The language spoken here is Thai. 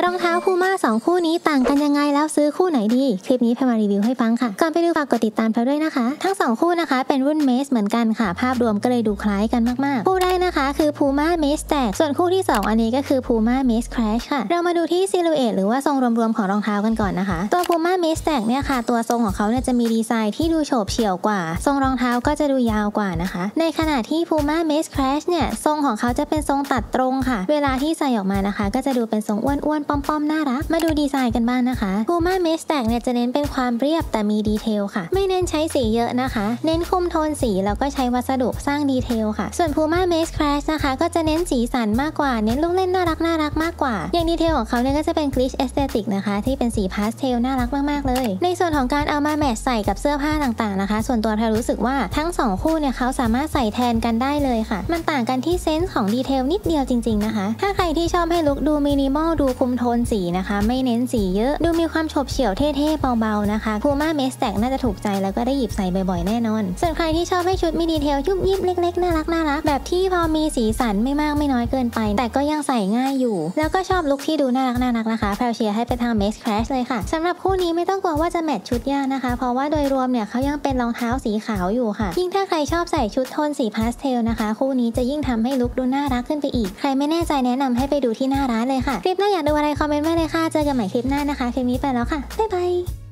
รองเท้าพูม่า2คู่นี้ต่างกันยังไงแล้วซื้อคู่ไหนดีคลิปนี้แพรมารีวิวให้ฟังค่ะก่อนไปดูฝากกดติดตามแพรด้วยนะคะทั้ง2คู่นะคะเป็นรุ่นเมสเหมือนกันค่ะภาพรวมก็เลยดูคล้ายกันมากๆคู่แรกนะคะคือพูม่าเมสแตกส่วนคู่ที่2อันนี้ก็คือพูม่าเมสแครชค่ะเรามาดูที่ซิลูเอทหรือว่าทรงรวมๆของรองเท้ากันก่อนนะคะตัวพูม่าเมสแตกเนี่ยค่ะตัวทรงของเขาเนี่ยจะมีดีไซน์ที่ดูโฉบเฉี่ยวกว่าทรงรองเท้าก็จะดูยาวกว่านะคะในขณะที่พูม่าเมสแครชเนี่ยทรงของเขาจะเป็นทรงตัดตรงค่ะเวลาที่ใส่ออกมานะคะก็จะดูเป็นทรงอ้วนๆป้อมๆน่ารักมาดูดีไซน์กันบ้างนะคะ Puma Mestag เนี่ยจะเน้นเป็นความเรียบแต่มีดีเทลค่ะไม่เน้นใช้สีเยอะนะคะเน้นคุมโทนสีแล้วก็ใช้วัสดุสร้างดีเทลค่ะส่วน Puma Mest Crash นะคะก็จะเน้นสีสันมากกว่าเน้นลูกเล่นน่ารักมากกว่าอย่างดีเทลของเขาเนี่ยก็จะเป็น Glitch Aesthetic นะคะที่เป็นสีพาสเทลน่ารักมากๆเลยในส่วนของการเอามาแมทใส่กับเสื้อผ้าต่างๆนะคะส่วนตัวแพรรู้สึกว่าทั้ง2คู่เนี่ยเขาสามารถใส่แทนกันได้เลยค่ะมันต่างกันที่เซนส์ของดีเทลนิดเดียวจริงๆนะคะถ้าใครที่ชอบให้ลุคดูมินิมอลดูคุมโทนสีนะคะไม่เน้นสีเยอะดูมีความโฉบเฉี่ยวเท่ๆเบาๆนะคะ Puma Mestag น่าจะถูกใจแล้วก็ได้หยิบใส่บ่อยๆแน่นอนส่วนใครที่ชอบให้ชุดมีดีเทลยุบยิบเล็กๆน่ารักแบบที่พอมีสีสันไม่มากไม่น้อยเกินไปแต่ก็ยังใส่ง่ายอยู่แล้วก็ชอบลุคที่ดูน่ารักนะคะแพรเชียร์ให้ไปทาง Mest Crash เลยค่ะสำหรับคู่นี้ไม่ต้องกลัวว่าจะแมทชุดยากนะคะเพราะว่าโดยรวมเนี่ยเขายังเป็นรองเท้าสีขาวอยู่ค่ะยิ่งถ้าใครชอบใส่ชุดโทนสีพาสเทลนะคะคู่นี้จะยิ่งทำให้ลุคดูน่ารักขึ้นไปอีกใครไม่แน่ใจแนะนำให้ไปดูที่หน้าร้านเลยค่ะคลิปหน้าอยากดูอะไรคอมเมนต์ไว้เลยค่ะเจอกันใหม่คลิปหน้านะคะคลิปนี้ไปแล้วค่ะบ๊ายบาย